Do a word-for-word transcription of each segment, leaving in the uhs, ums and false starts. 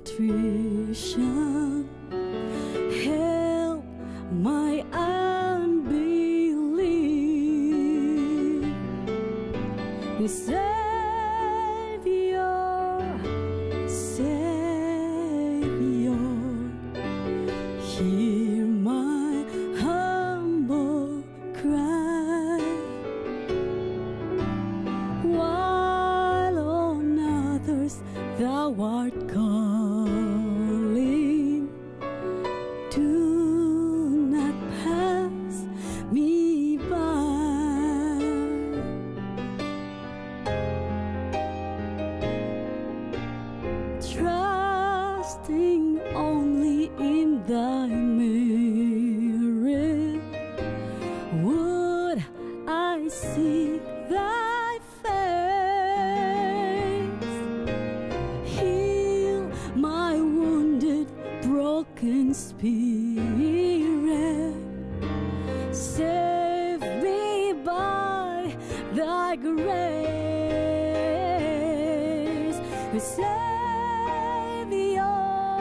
contrition. Help my unbelief. Savior, Savior, hear my humble cry. While on others thou art calling, do not pass me by. Trusting only in thy merit, would I seek thy face. Heal my wounded, broken spirit. Save me by thy grace. Savior,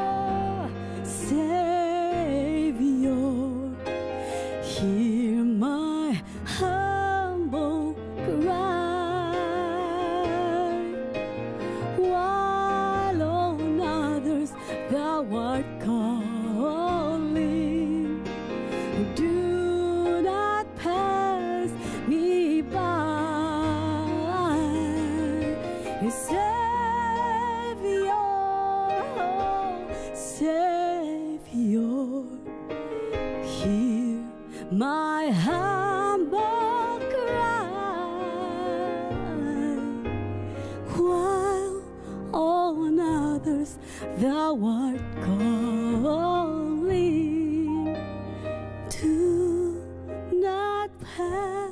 Savior, hear my humble cry. While on others thou art calling, do not pass me by. Savior, Savior, hear my humble cry. While on others thou art calling, do not pass